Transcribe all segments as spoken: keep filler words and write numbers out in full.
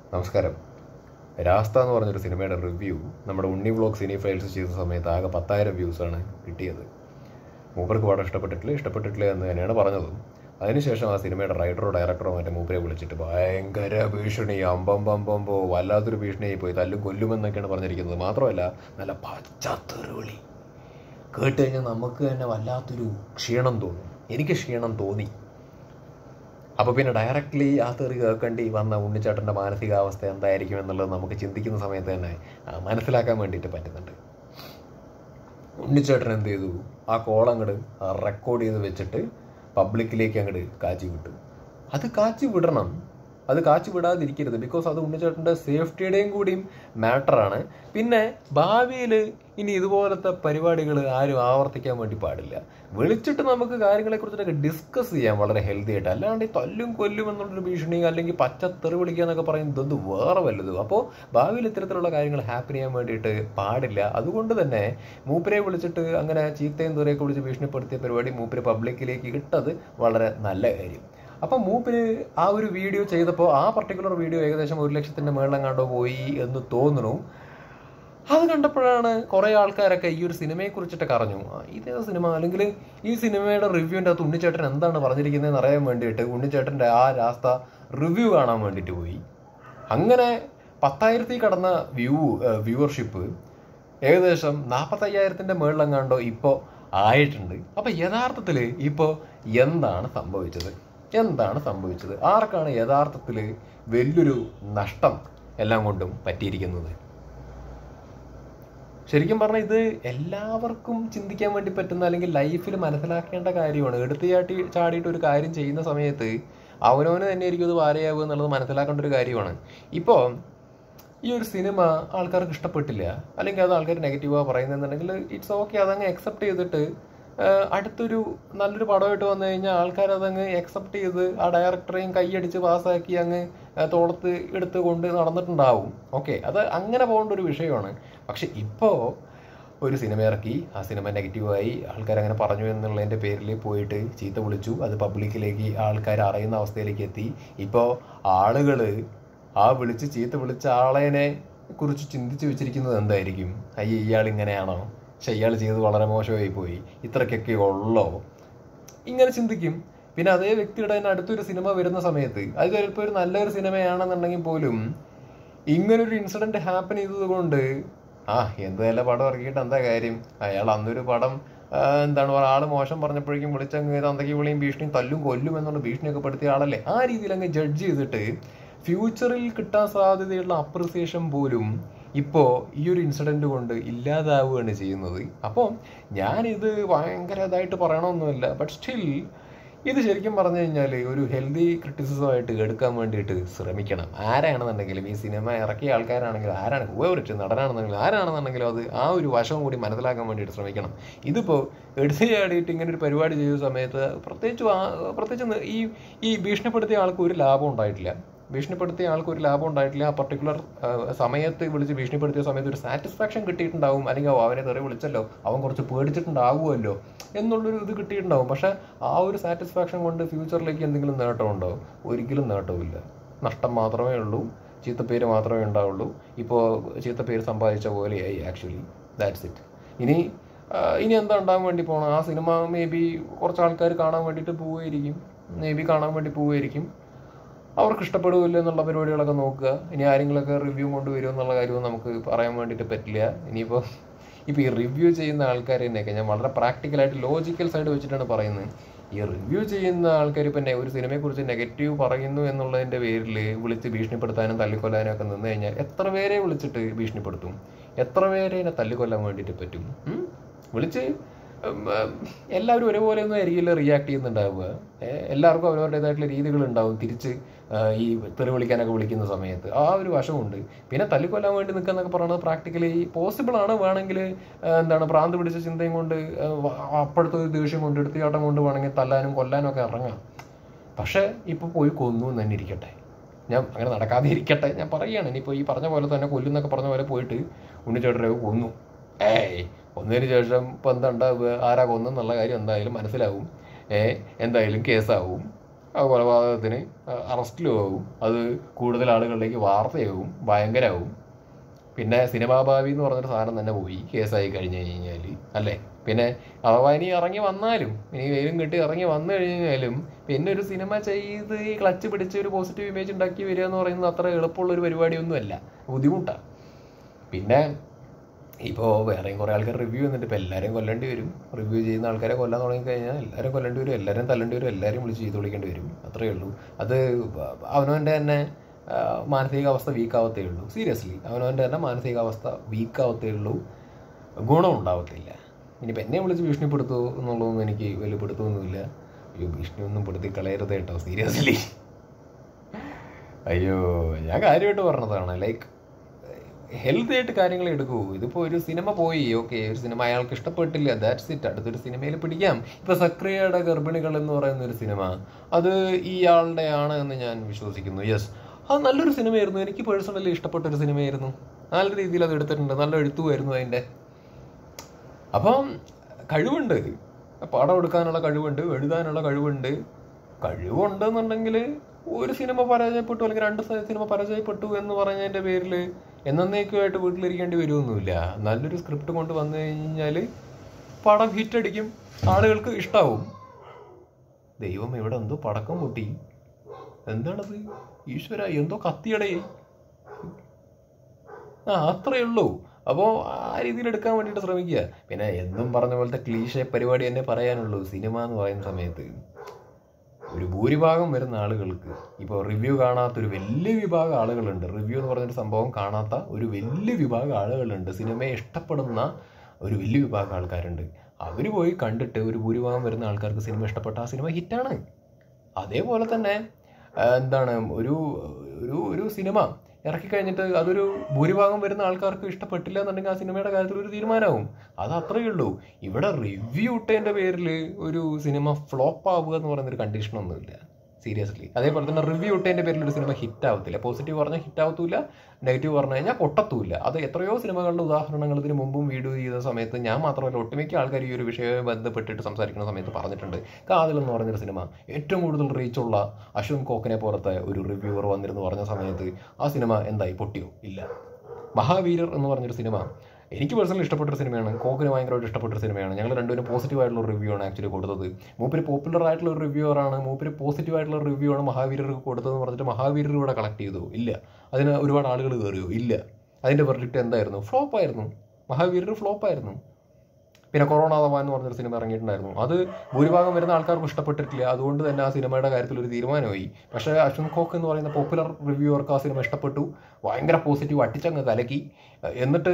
നമസ്കാരം. രാസ്ത എന്ന് പറഞ്ഞൊരു സിനിമയുടെ റിവ്യൂ നമ്മുടെ ഉണ്ണി വ്ളോഗ് സിനി ഫൈൽസ് ചെയ്ത സമയത്ത് ആകെ പത്തായിരം വ്യൂസാണ് കിട്ടിയത്. മൂപ്പർക്ക് പാടം ഇഷ്ടപ്പെട്ടിട്ടില്ല ഇഷ്ടപ്പെട്ടിട്ടില്ല എന്ന് തന്നെയാണ് പറഞ്ഞതും. അതിനുശേഷം ആ സിനിമയുടെ റൈറ്ററോ ഡയറക്ടറോ മറ്റേ മൂപ്പരെ വിളിച്ചിട്ട് ഭയങ്കര ഭീഷണി, അമ്പമ്പമ്പമ്പോ വല്ലാത്തൊരു ഭീഷണിയായി പോയി, തല്ലും കൊല്ലുമെന്നൊക്കെയാണ് പറഞ്ഞിരിക്കുന്നത്. മാത്രമല്ല നല്ല പച്ചത്തെറിവിളി കേട്ട് കഴിഞ്ഞാൽ നമുക്ക് തന്നെ വല്ലാത്തൊരു ക്ഷീണം തോന്നും. എനിക്ക് ക്ഷീണം തോന്നി. അപ്പോൾ പിന്നെ ഡയറക്റ്റ്ലി ആ തെറി കേൾക്കേണ്ടി വന്ന ഉണ്ണിച്ചേട്ടൻ്റെ മാനസികാവസ്ഥ എന്തായിരിക്കും എന്നുള്ളത് നമുക്ക് ചിന്തിക്കുന്ന സമയത്ത് തന്നെ മനസ്സിലാക്കാൻ വേണ്ടിയിട്ട് പറ്റുന്നുണ്ട്. ഉണ്ണിച്ചേട്ടൻ എന്ത് ചെയ്തു, ആ കോൾ അങ്ങോട്ട് റെക്കോർഡ് ചെയ്ത് വെച്ചിട്ട് പബ്ലിക്കിലേക്ക് അങ്ങോട്ട് കാച്ചി വിട്ടു. അത് കാച്ചി വിടണം, അത് കാച്ചി വിടാതിരിക്കരുത്. ബിക്കോസ് അത് ഉണ്ണിച്ചേട്ടൻ്റെ സേഫ്റ്റിയുടെയും കൂടിയും മാറ്ററാണ്. പിന്നെ ഭാവിയിൽ ഇനി ഇതുപോലത്തെ പരിപാടികൾ ആരും ആവർത്തിക്കാൻ വേണ്ടി പാടില്ല. വിളിച്ചിട്ട് നമുക്ക് കാര്യങ്ങളെക്കുറിച്ചിട്ടൊക്കെ ഡിസ്കസ് ചെയ്യാം വളരെ ഹെൽത്തി ആയിട്ട്. അല്ലാണ്ട് ഈ തല്ലും കൊല്ലും എന്നുള്ളൊരു ഭീഷണി അല്ലെങ്കിൽ പച്ചത്തെറി വിളിക്കുക എന്നൊക്കെ പറയുന്നത് ഇത് വേറെ വല്ലതും. അപ്പോൾ ഭാവിയിൽ ഇത്തരത്തിലുള്ള കാര്യങ്ങൾ ഹാപ്പൻ ചെയ്യാൻ വേണ്ടിയിട്ട് പാടില്ല. അതുകൊണ്ട് തന്നെ മൂപ്പരെ വിളിച്ചിട്ട് അങ്ങനെ ചീത്തയും തെറിയൊക്കെ വിളിച്ച് ഭീഷണിപ്പെടുത്തിയ പരിപാടി മൂപ്പര് പബ്ലിക്കിലേക്ക് ഇട്ടത് വളരെ നല്ല കാര്യം. അപ്പം മൂപ്പര് ആ ഒരു വീഡിയോ ചെയ്തപ്പോൾ ആ പർട്ടിക്കുലർ വീഡിയോ ഏകദേശം ഒരു ലക്ഷത്തിൻ്റെ മേളിലെങ്ങാണ്ടോ പോയി എന്ന് തോന്നുന്നു. അത് കണ്ടപ്പോഴാണ് കുറേ ആൾക്കാരൊക്കെ ഈ ഒരു സിനിമയെ കുറിച്ചിട്ടൊക്കെ അറിഞ്ഞു. ഇതേ സിനിമ അല്ലെങ്കിൽ ഈ സിനിമയുടെ റിവ്യൂവിൻ്റെ അകത്ത് ഉണ്ണിച്ചേട്ടൻ എന്താണ് പറഞ്ഞിരിക്കുന്നതെന്ന് അറിയാൻ വേണ്ടിയിട്ട് ഉണ്ണിച്ചേട്ടൻ്റെ ആ രാസ്ത റിവ്യൂ കാണാൻ വേണ്ടിയിട്ട് പോയി. അങ്ങനെ പത്തായിരത്തിൽ കടന്ന വ്യൂ വ്യൂവർഷിപ്പ് ഏകദേശം നാൽപ്പത്തയ്യായിരത്തിൻ്റെ മേളിലെങ്ങാണ്ടോ ഇപ്പോൾ ആയിട്ടുണ്ട്. അപ്പം യഥാർത്ഥത്തിൽ ഇപ്പോൾ എന്താണ് സംഭവിച്ചത് എന്താണ് സംഭവിച്ചത് ആർക്കാണ് യഥാർത്ഥത്തിൽ വലിയൊരു നഷ്ടം എല്ലാം കൊണ്ടും പറ്റിയിരിക്കുന്നത്? ശരിക്കും പറഞ്ഞാൽ ഇത് എല്ലാവർക്കും ചിന്തിക്കാൻ വേണ്ടി പറ്റുന്ന അല്ലെങ്കിൽ ലൈഫിൽ മനസ്സിലാക്കേണ്ട കാര്യമാണ്. എടുത്തു ചാട്ടി ചാടിയിട്ട് ഒരു കാര്യം ചെയ്യുന്ന സമയത്ത് അവനവന് തന്നെ ആയിരിക്കും ഇത് വാരയാവുക എന്നുള്ളത് മനസ്സിലാക്കേണ്ട ഒരു കാര്യമാണ്. ഇപ്പോൾ ഈ ഒരു സിനിമ ആൾക്കാർക്ക് ഇഷ്ടപ്പെട്ടില്ല അല്ലെങ്കിൽ അത് ആൾക്കാർ നെഗറ്റീവാണ് പറയുന്നതെന്നുണ്ടെങ്കിൽ ഇറ്റ്സ് ഓക്കെ, അതങ്ങ് അക്സെപ്റ്റ് ചെയ്തിട്ട് അടുത്തൊരു നല്ലൊരു പടമായിട്ട് വന്നു കഴിഞ്ഞാൽ ആൾക്കാർ അതങ്ങ് അക്സെപ്റ്റ് ചെയ്ത് ആ ഡയറക്ടറെയും കൈയടിച്ച് പാസ്സാക്കി അങ്ങ് തോളത്ത് എടുത്ത് കൊണ്ട് നടന്നിട്ടുണ്ടാവും. ഓക്കെ, അത് അങ്ങനെ പോകേണ്ട ഒരു വിഷയമാണ്. പക്ഷെ ഇപ്പോൾ ഒരു സിനിമ ഇറക്കി, ആ സിനിമ നെഗറ്റീവായി, ആൾക്കാരങ്ങനെ പറഞ്ഞു എന്നുള്ളതിൻ്റെ പേരിൽ പോയിട്ട് ചീത്ത വിളിച്ചു, അത് പബ്ലിക്കിലേക്ക് ആൾക്കാർ അറിയുന്ന അവസ്ഥയിലേക്ക് എത്തി. ഇപ്പോൾ ആളുകൾ ആ വിളിച്ച് ചീത്ത വിളിച്ച ആളേനെ കുറിച്ച് ചിന്തിച്ച് വെച്ചിരിക്കുന്നത് എന്തായിരിക്കും? അയ്യ, ഇയാൾ ഇങ്ങനെയാണോ, പക്ഷെ ഇയാൾ ചെയ്തത് വളരെ മോശമായി പോയി, ഇത്രയ്ക്കൊക്കെ ഉള്ളോ, ഇങ്ങനെ ചിന്തിക്കും. പിന്നെ അതേ വ്യക്തിയുടെ തന്നെ അടുത്തൊരു സിനിമ വരുന്ന സമയത്ത് അത് ചിലപ്പോൾ ഒരു നല്ലൊരു സിനിമയാണെന്നുണ്ടെങ്കിൽ പോലും ഇങ്ങനൊരു ഇൻസിഡൻറ്റ് ഹാപ്പൻ ചെയ്തത് കൊണ്ട് ആ എന്ത് നല്ല പടം ഇറക്കിയിട്ട് എന്താ കാര്യം, അയാൾ അന്നൊരു പടം എന്താണ് പറയുക, ആൾ മോശം പറഞ്ഞപ്പോഴേക്കും വിളിച്ചങ്ങ് തന്തയ്ക്ക് വിളിയും ഭീഷണിയും തല്ലും കൊല്ലും എന്നുള്ള ഭീഷണിയൊക്കെ പെടുത്തിയ ആളല്ലേ, ആ രീതിയിൽ അങ്ങ് ജഡ്ജ് ചെയ്തിട്ട് ഫ്യൂച്ചറിൽ കിട്ടാൻ സാധ്യതയുള്ള അപ്രിസിയേഷൻ പോലും ഇപ്പോൾ ഈ ഒരു ഇൻസിഡൻറ്റ് കൊണ്ട് ഇല്ലാതാവുകയാണ് ചെയ്യുന്നത്. അപ്പോൾ ഞാനിത് ഭയങ്കര ഇതായിട്ട് പറയണമെന്നല്ല, ബട്ട് സ്റ്റിൽ ഇത് ശരിക്കും പറഞ്ഞു കഴിഞ്ഞാൽ ഒരു ഹെൽത്തി ക്രിറ്റിസിസമായിട്ട് എടുക്കാൻ വേണ്ടിയിട്ട് ശ്രമിക്കണം. ആരാണെന്നുണ്ടെങ്കിലും ഈ സിനിമ ഇറക്കിയ ആൾക്കാരാണെങ്കിലും ആരാണ് ഉപയോഗിച്ച് നടനാണെന്നുണ്ടെങ്കിലും ആരാണെന്നുണ്ടെങ്കിലും അത് ആ ഒരു വശം കൂടി മനസ്സിലാക്കാൻ വേണ്ടിയിട്ട് ശ്രമിക്കണം. ഇതിപ്പോൾ എടുത്ത് ചാടിയിട്ട് ഇങ്ങനെ ഒരു പരിപാടി ചെയ്ത സമയത്ത് പ്രത്യേകിച്ച് പ്രത്യേകിച്ച് ഈ ഈ ഭീഷണിപ്പെടുത്തിയ ആൾക്ക് ഒരു ലാഭം ഉണ്ടായിട്ടില്ല ഭീഷണിപ്പെടുത്തിയ ആൾക്ക് ഒരു ലാഭം ഉണ്ടായിട്ടില്ല ആ പർട്ടിക്കുലർ സമയത്ത് വിളിച്ച് ഭീഷണിപ്പെടുത്തിയ സമയത്ത് ഒരു സാറ്റിസ്ഫാക്ഷൻ കിട്ടിയിട്ടുണ്ടാവും. അല്ലെങ്കിൽ അവനെ തെറി വിളിച്ചല്ലോ, അവൻ കുറച്ച് പേടിച്ചിട്ടുണ്ടാവുമല്ലോ എന്നുള്ളൊരു ഇത് കിട്ടിയിട്ടുണ്ടാവും. പക്ഷേ ആ ഒരു സാറ്റിസ്ഫാക്ഷൻ കൊണ്ട് ഫ്യൂച്ചറിലേക്ക് എന്തെങ്കിലും നേട്ടമുണ്ടോ? ഒരിക്കലും നേട്ടമില്ല. നഷ്ടം മാത്രമേ ഉള്ളൂ, ചീത്തപ്പേര് മാത്രമേ ഉണ്ടാവുള്ളൂ. ഇപ്പോൾ ചീത്തപ്പേര് സമ്പാദിച്ച പോലെയായി ആക്ച്വലി. That's it. ഇനി ഇനി എന്താ ഉണ്ടാകാൻ വേണ്ടി പോകണം? ആ സിനിമ മേ ബി കുറച്ച് ആൾക്കാർ കാണാൻ വേണ്ടിയിട്ട് പോവുമായിരിക്കും, മേ ബി കാണാൻ വേണ്ടി പോവുമായിരിക്കും. അവർക്ക് ഇഷ്ടപ്പെടുകയില്ല എന്നുള്ള പരിപാടികളൊക്കെ നോക്കുക. ഇനി ആരെങ്കിലുമൊക്കെ റിവ്യൂ കൊണ്ടുവരും എന്നുള്ള കാര്യവും നമുക്ക് പറയാൻ വേണ്ടിയിട്ട് പറ്റില്ല. ഇനിയിപ്പോൾ ഇപ്പോൾ ഈ റിവ്യൂ ചെയ്യുന്ന ആൾക്കാർ തന്നെയൊക്കെ ഞാൻ വളരെ പ്രാക്ടിക്കലായിട്ട് ലോജിക്കൽ സൈഡ് വെച്ചിട്ടാണ് പറയുന്നത്. ഈ റിവ്യൂ ചെയ്യുന്ന ആൾക്കാർ ഇപ്പം ഒരു സിനിമയെക്കുറിച്ച് നെഗറ്റീവ് പറയുന്നു എന്നുള്ളതിൻ്റെ പേരിൽ വിളിച്ച് ഭീഷണിപ്പെടുത്താനും തല്ലിക്കൊല്ലാനും ഒക്കെ നിന്ന് കഴിഞ്ഞാൽ എത്ര പേരെ വിളിച്ചിട്ട് ഭീഷണിപ്പെടുത്തും? എത്ര പേരെ ഇതിനെ തല്ലിക്കൊല്ലാൻ വേണ്ടിയിട്ട് പറ്റും? വിളിച്ച് എല്ലാവരും ഒരേപോലെ ഒന്നും ആയിരിക്കില്ല റിയാക്ട് ചെയ്യുന്നുണ്ടാവുക. എല്ലാവർക്കും അവരവരുടേതായിട്ടുള്ള രീതികളുണ്ടാവും തിരിച്ച് ഈ തെറി വിളിക്കാനൊക്കെ വിളിക്കുന്ന സമയത്ത്. ആ ഒരു വശമുണ്ട്. പിന്നെ തല്ലിക്കൊല്ലാൻ വേണ്ടി നിൽക്കുക എന്നൊക്കെ പറയുന്നത് പ്രാക്ടിക്കലി പോസിബിളാണ്. വേണമെങ്കിൽ എന്താണ് ഭ്രാന്ത് പിടിച്ച ചിന്തയും കൊണ്ട് അപ്പോഴത്തെ ഒരു ദേഷ്യം കൊണ്ട് എടുത്തിയാട്ടം കൊണ്ട് വേണമെങ്കിൽ തല്ലാനും കൊല്ലാനും ഒക്കെ ഇറങ്ങാം. പക്ഷേ ഇപ്പോൾ പോയി കൊന്നു എന്ന് തന്നെ ഇരിക്കട്ടെ, ഞാൻ അങ്ങനെ നടക്കാതെ ഇരിക്കട്ടെ, ഞാൻ പറയുകയാണ്. ഇനിയിപ്പോൾ ഈ പറഞ്ഞ പോലെ തന്നെ കൊല്ലുന്നൊക്കെ പറഞ്ഞ പോലെ പോയിട്ട് ഉണ്ണിച്ചേട്ടനൊക്കെ കൊന്നു, ഏയ് കൊന്നതിന് ശേഷം ഇപ്പോൾ എന്താ ഉണ്ടാവുക? ആരാ കൊന്നെന്നുള്ള കാര്യം എന്തായാലും മനസ്സിലാവും. ഏ എന്തായാലും കേസാവും. കൊലപാതകത്തിന് അറസ്റ്റിലാവും, അത് കൂടുതൽ ആളുകളിലേക്ക് വാർത്തയാവും, ഭയങ്കരമാവും. പിന്നെ സിനിമാ ഭാവി എന്ന് പറഞ്ഞൊരു സാധനം തന്നെ പോയി കേസായി കഴിഞ്ഞ് കഴിഞ്ഞാൽ അല്ലേ. പിന്നെ അഥവാ ഇനി ഇറങ്ങി വന്നാലും, ഇനി വെയിലും കെട്ടി ഇറങ്ങി വന്നു കഴിഞ്ഞാലും പിന്നെ ഒരു സിനിമ ചെയ്ത് ഈ ക്ലച്ച് പിടിച്ച് ഒരു പോസിറ്റീവ് ഇമേജ് ഉണ്ടാക്കി വരിക എന്ന് പറയുന്നത് അത്ര എളുപ്പമുള്ളൊരു പരിപാടിയൊന്നുമല്ല, ബുദ്ധിമുട്ടാണ്. പിന്നെ ഇപ്പോൾ വേറെയും കുറേ ആൾക്കാർ റിവ്യൂ വന്നിട്ട് ഇപ്പോൾ എല്ലാവരെയും കൊല്ലേണ്ടി വരും. റിവ്യൂ ചെയ്യുന്ന ആൾക്കാരെ കൊല്ലാൻ തുടങ്ങിക്കഴിഞ്ഞാൽ എല്ലാവരും കൊല്ലേണ്ടി വരും, എല്ലാവരും തല്ലേണ്ടി വരും, എല്ലാവരും വിളിച്ച് ചെയ്ത് വിളിക്കേണ്ടി വരും. അത്രയേ ഉള്ളൂ. അത് അവനവൻ്റെ തന്നെ മാനസികാവസ്ഥ വീക്കാവത്തേ ഉള്ളൂ. സീരിയസ്ലി അവനവൻ്റെ തന്നെ മാനസികാവസ്ഥ വീക്കാവത്തേ ഉള്ളൂ, ഗുണം ഉണ്ടാവത്തില്ല. ഇനിയിപ്പോൾ എന്നെ വിളിച്ച് ഭീഷണിപ്പെടുത്തുമോ എന്നുള്ളതൊന്നും എനിക്ക് വലിയ പിടുത്തമൊന്നുമില്ല. അയ്യോ, ഭീഷണി ഒന്നും പെടുത്തി കളയരുത് കേട്ടോ, സീരിയസ്ലി. അയ്യോ, ഞാൻ കാര്യമായിട്ട് പറഞ്ഞതാണ്. ലൈക്ക് ഹെൽത്തി ആയിട്ട് കാര്യങ്ങൾ എടുക്കൂ. ഇതിപ്പോൾ ഒരു സിനിമ പോയി, ഓക്കെ, ഒരു സിനിമ അയാൾക്ക് ഇഷ്ടപ്പെട്ടില്ല, ദാറ്റ്സ് ഇറ്റ്, അടുത്തൊരു സിനിമയിൽ പിടിക്കാം. ഇപ്പോൾ സക്രിയയുടെ ഗർഭിണികൾ എന്ന് പറയുന്ന ഒരു സിനിമ, അത് ഇയാളുടെ ആണ് എന്ന് ഞാൻ വിശ്വസിക്കുന്നു. യെസ്, അത് നല്ലൊരു സിനിമയായിരുന്നു, എനിക്ക് പേഴ്സണലി ഇഷ്ടപ്പെട്ടൊരു സിനിമയായിരുന്നു. നല്ല രീതിയിൽ അത് എടുത്തിട്ടുണ്ട്, നല്ല എഴുത്തുമായിരുന്നു അതിൻ്റെ. അപ്പം കഴിവുണ്ട്, പടം എടുക്കാനുള്ള കഴിവുണ്ട്, എഴുതാനുള്ള കഴിവുണ്ട്. കഴിവുണ്ടെന്നുണ്ടെങ്കിൽ ഒരു സിനിമ പരാജയപ്പെട്ടു അല്ലെങ്കിൽ രണ്ട് സിനിമ പരാജയപ്പെട്ടു എന്ന് പറഞ്ഞതിൻ്റെ പേരിൽ എന്നേക്കുമായിട്ട് വീട്ടിലിരിക്കേണ്ടി വരുമൊന്നുമില്ല. നല്ലൊരു സ്ക്രിപ്റ്റ് കൊണ്ട് വന്നു കഴിഞ്ഞാൽ പടം ഹിറ്റടിക്കും, ആളുകൾക്ക് ഇഷ്ടാവും. ദൈവം ഇവിടെ എന്തോ പടക്കം പൊട്ടി, എന്താണത് ഈശ്വര, എന്തോ കത്തിയടേ. ആ അത്രയേ ഉള്ളൂ. അപ്പോൾ ആ രീതിയിൽ എടുക്കാൻ വേണ്ടിയിട്ട് ശ്രമിക്കുക. പിന്നെ എന്നും പറഞ്ഞ പോലത്തെ ക്ലീഷേ പരിപാടി തന്നെ പറയാനുള്ളൂ. സിനിമ എന്ന് പറയുന്ന സമയത്ത് ഒരു ഭൂരിഭാഗം വരുന്ന ആളുകൾക്ക്, ഇപ്പോൾ റിവ്യൂ കാണാത്തൊരു വലിയ വിഭാഗം ആളുകളുണ്ട്. റിവ്യൂ എന്ന് പറഞ്ഞൊരു സംഭവം കാണാത്ത ഒരു വലിയ വിഭാഗം ആളുകളുണ്ട്. സിനിമയെ ഇഷ്ടപ്പെടുന്ന ഒരു വലിയ വിഭാഗം ആൾക്കാരുണ്ട്. അവർ പോയി കണ്ടിട്ട് ഒരു ഭൂരിഭാഗം വരുന്ന ആൾക്കാർക്ക് സിനിമ ഇഷ്ടപ്പെട്ട ആ സിനിമ ഹിറ്റാണ്. അതേപോലെ തന്നെ എന്താണ് ഒരു ഒരു ഒരു സിനിമ ഇറക്കിക്കഴിഞ്ഞിട്ട് അതൊരു ഭൂരിഭാഗം വരുന്ന ആൾക്കാർക്ക് ഇഷ്ടപ്പെട്ടില്ല എന്നുണ്ടെങ്കിൽ ആ സിനിമയുടെ കാര്യത്തിൽ ഒരു തീരുമാനമാവും. അത് അത്രയേ ഉള്ളൂ. ഇവിടെ റിവ്യൂ ഇട്ടതിൻ്റെ പേരിൽ ഒരു സിനിമ ഫ്ലോപ്പ് ആവുക എന്ന് പറയുന്നൊരു കണ്ടീഷനൊന്നുമില്ല, സീരിയസ്ലി. അതേപോലെ തന്നെ റിവ്യൂ ഇട്ടതിൻ്റെ പേരിൽ ഒരു സിനിമ ഹിറ്റ് ആവത്തില്ല. പോസിറ്റീവ് പറഞ്ഞാൽ ഹിറ്റ് ആവത്തില്ല, നെഗറ്റീവ് പറഞ്ഞു കഴിഞ്ഞാൽ പൊട്ടത്തുമില്ല. അത് എത്രയോ സിനിമകളുടെ ഉദാഹരണങ്ങൾ ഇതിന് മുമ്പും വീഡിയോ ചെയ്ത സമയത്ത് ഞാൻ മാത്രമല്ല ഒട്ടുമിക്ക ആൾക്കാർ ഈ ഒരു വിഷയവുമായി ബന്ധപ്പെട്ടിട്ട് സംസാരിക്കുന്ന സമയത്ത് പറഞ്ഞിട്ടുണ്ട്. കാതൽ എന്ന് പറഞ്ഞൊരു സിനിമ ഏറ്റവും കൂടുതൽ റീച്ചുള്ള അശ്വൻ കോക്കിനെ പോലത്തെ ഒരു റിവ്യൂവർ വന്നിരുന്നു പറഞ്ഞ സമയത്ത് ആ സിനിമ എന്തായി, പൊട്ടിയോ? ഇല്ല. മഹാവീരർ എന്ന് പറഞ്ഞൊരു സിനിമ എനിക്ക് പേഴ്സണലി ഇഷ്ടപ്പെട്ടൊരു സിനിമയാണ്, കോക്കിന് ഭയങ്കരമായിട്ട് ഇഷ്ടപ്പെട്ടൊരു സിനിമയാണ്. ഞങ്ങൾ രണ്ടുപേരും പോസിറ്റീവ് ആയിട്ടുള്ള റിവ്യൂ ആണ് ആക്ച്വലി കൊടുത്തത്. മൂപ്പര് പോപ്പുലർ ആയിട്ടുള്ള ഒരു റിവ്യൂവറാണ്, മൂപ്പര് പോസിറ്റീവ് ആയിട്ടുള്ള റിവ്യൂ ആണ് മഹാവീരർക്ക് കൊടുത്തതെന്ന് പറഞ്ഞിട്ട് മഹാവീരർ ഇവിടെ കളക്ട് ചെയ്തു? ഇല്ല. അതിന് ഒരുപാട് ആളുകൾ കയറിയോ? ഇല്ല. അതിൻ്റെ വെർഡിക്റ്റ് എന്തായിരുന്നു? ഫ്ലോപ്പായിരുന്നു. മഹാവീരർ ഫ്ലോപ്പായിരുന്നു. പിന്നെ കൊറോണ തവാൻ എന്ന് പറഞ്ഞൊരു സിനിമ ഇറങ്ങിയിട്ടുണ്ടായിരുന്നു. അത് ഭൂരിഭാഗം വരുന്ന ആൾക്കാർക്ക് ഇഷ്ടപ്പെട്ടിട്ടില്ല. അതുകൊണ്ട് തന്നെ ആ സിനിമയുടെ കാര്യത്തിൽ ഒരു തീരുമാനമായി. പക്ഷേ അശ്വൻ കോക്ക് എന്ന് പറയുന്ന പോപ്പുലർ റിവ്യൂവർക്ക് ആ സിനിമ ഇഷ്ടപ്പെട്ടു, ഭയങ്കര പോസിറ്റീവ് അടിച്ചങ്ങ് കലക്കി. എന്നിട്ട്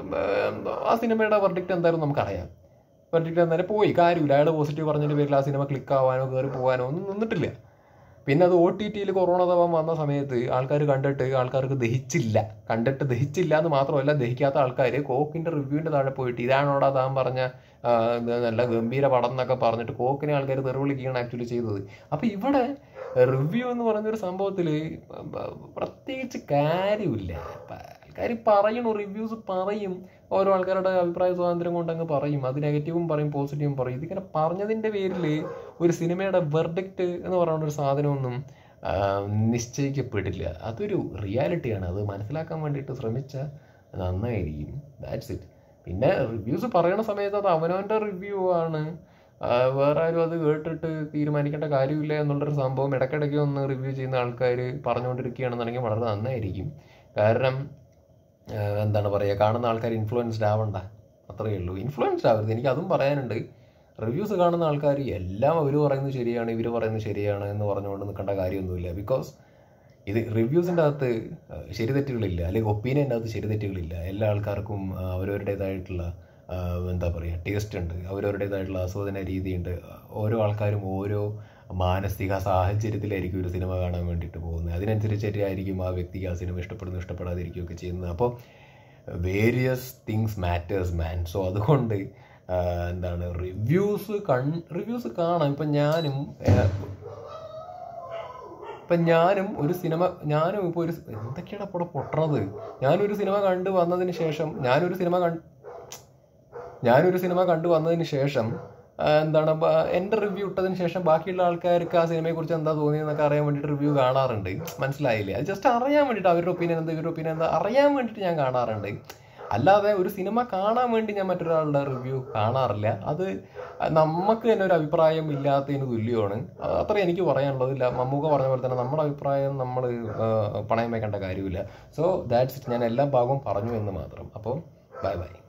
ആ സിനിമയുടെ വെർഡിക്റ്റ് എന്തായിരുന്നു നമുക്കറിയാം. വെർഡിക്റ്റ് എന്തായാലും പോയി, കാര്യമില്ല. അയാൾ പോസിറ്റീവ് പറഞ്ഞതിൻ്റെ പേരിൽ ആ സിനിമ ക്ലിക്ക് ആവാനോ കയറി പോകാനോ ഒന്നും നിന്നിട്ടില്ല. പിന്നെ അത് ഒ ടി ടിയിൽ കൊറോണ തവം വന്ന സമയത്ത് ആൾക്കാർ കണ്ടിട്ട് ആൾക്കാർക്ക് ദഹിച്ചില്ല. കണ്ടിട്ട് ദഹിച്ചില്ല എന്ന് മാത്രമല്ല, ദഹിക്കാത്ത ആൾക്കാർ കോക്കിൻ്റെ റിവ്യൂവിൻ്റെ താഴെ പോയിട്ട് ഇതാണോടാ താൻ പറഞ്ഞ നല്ല ഗംഭീര പടം എന്നൊക്കെ പറഞ്ഞിട്ട് കോക്കിനെ ആൾക്കാർ തെറിവിളിക്കുകയാണ് ആക്ച്വലി ചെയ്തത്. അപ്പോൾ ഇവിടെ റിവ്യൂ എന്ന് പറയുന്നൊരു സംഭവത്തിൽ പ്രത്യേകിച്ച് കാര്യമില്ല. ആൾക്കാർ പറയണു, റിവ്യൂസ് പറയും, ഓരോ ആൾക്കാരുടെ അഭിപ്രായ സ്വാതന്ത്ര്യം കൊണ്ടങ്ങ് പറയും. അത് നെഗറ്റീവും പറയും, പോസിറ്റീവും പറയും. ഇതിങ്ങനെ പറഞ്ഞതിൻ്റെ പേരിൽ ഒരു സിനിമയുടെ വെർഡിക്റ്റ് എന്ന് പറയുന്ന ഒരു സാധനമൊന്നും നിശ്ചയിക്കപ്പെടില്ല. അതൊരു റിയാലിറ്റിയാണ്. അത് മനസ്സിലാക്കാൻ വേണ്ടിയിട്ട് ശ്രമിച്ചാൽ നന്നായിരിക്കും. That's it. പിന്നെ റിവ്യൂസ് പറയണ സമയത്ത് അത് അവനവൻ്റെ റിവ്യൂ ആണ്, വേറെ ആരും അത് കേട്ടിട്ട് തീരുമാനിക്കേണ്ട കാര്യമില്ല എന്നുള്ളൊരു സംഭവം ഇടയ്ക്കിടയ്ക്ക് ഒന്ന് റിവ്യൂ ചെയ്യുന്ന ആൾക്കാർ പറഞ്ഞുകൊണ്ടിരിക്കുകയാണെന്നുണ്ടെങ്കിൽ വളരെ നന്നായിരിക്കും. കാരണം എന്താണ് പറയുക, കാണുന്ന ആൾക്കാർ ഇൻഫ്ലുവൻസ്ഡ് ആവണ്ട, അത്രയേ ഉള്ളൂ. ഇൻഫ്ലുവൻസ്ഡ് ആവരുത്. എനിക്ക് അതും പറയാനുണ്ട്. റിവ്യൂസ് കാണുന്ന ആൾക്കാർ എല്ലാം അവർ പറയുന്നത് ശരിയാണ്, ഇവർ പറയുന്നത് ശരിയാണ് എന്ന് പറഞ്ഞുകൊണ്ട് നിൽക്കേണ്ട കാര്യമൊന്നുമില്ല. ബിക്കോസ് ഇത് റിവ്യൂസിൻ്റെ അകത്ത് ശരി തെറ്റുകളില്ല, അല്ലെങ്കിൽ ഒപ്പീനിയൻ്റെ അകത്ത് ശരി തെറ്റുകളില്ല. എല്ലാ ആൾക്കാർക്കും അവരവരുടേതായിട്ടുള്ള എന്താ പറയുക ടേസ്റ്റ് ഉണ്ട്, അവരവരുടേതായിട്ടുള്ള ആസ്വാദന രീതിയുണ്ട്. ഓരോ ആൾക്കാരും ഓരോ മാനസിക സാഹചര്യത്തിലായിരിക്കും ഒരു സിനിമ കാണാൻ വേണ്ടിയിട്ട് പോകുന്നത്. അതിനനുസരിച്ചായിരിക്കും ആ വ്യക്തിക്ക് ആ സിനിമ ഇഷ്ടപ്പെടുന്നു ഇഷ്ടപ്പെടാതിരിക്കുകയൊക്കെ ചെയ്യുന്നത്. അപ്പോൾ various things matters man. So അതുകൊണ്ട് എന്താണ് റിവ്യൂസ് കൺ റിവ്യൂസ് കാണാം. ഇപ്പം ഞാനും ഇപ്പം ഞാനും ഒരു സിനിമ ഞാനും ഇപ്പോൾ ഒരു എന്തൊക്കെയാണ് അപ്പോൾ പൊട്ടണത് ഞാനൊരു സിനിമ കണ്ടു വന്നതിന് ശേഷം ഞാനൊരു സിനിമ കണ്ട് ഞാനൊരു സിനിമ കണ്ടു വന്നതിന് ശേഷം എന്താണ് എൻ്റെ റിവ്യൂ ഇട്ടതിന് ശേഷം ബാക്കിയുള്ള ആൾക്കാർക്ക് ആ സിനിമയെക്കുറിച്ച് എന്താ തോന്നിയെന്നൊക്കെ അറിയാൻ വേണ്ടിയിട്ട് റിവ്യൂ കാണാറുണ്ട്. മനസ്സിലായില്ലേ? അത് ജസ്റ്റ് അറിയാൻ വേണ്ടിയിട്ട് അവരുടെ ഒപ്പീനിയൻ എന്താ ഇവരുടെ ഒപ്പീനിയൻ എന്താ അറിയാൻ വേണ്ടിയിട്ട് ഞാൻ കാണാറുണ്ട്. അല്ലാതെ ഒരു സിനിമ കാണാൻ വേണ്ടി ഞാൻ മറ്റൊരാളുടെ റിവ്യൂ കാണാറില്ല. അത് നമുക്ക് തന്നെ ഒരു അഭിപ്രായം ഇല്ലാത്തതിന് തുല്യമാണ്. അത്ര എനിക്ക് പറയാനുള്ളത്. ഇല്ല, മമ്മൂക്ക പറഞ്ഞ പോലെ തന്നെ നമ്മുടെ അഭിപ്രായം നമ്മൾ പണയം വെക്കേണ്ട കാര്യമില്ല. So that's it. ഞാൻ എല്ലാ ഭാഗവും പറഞ്ഞു എന്ന് മാത്രം. അപ്പോൾ ബൈ ബൈ.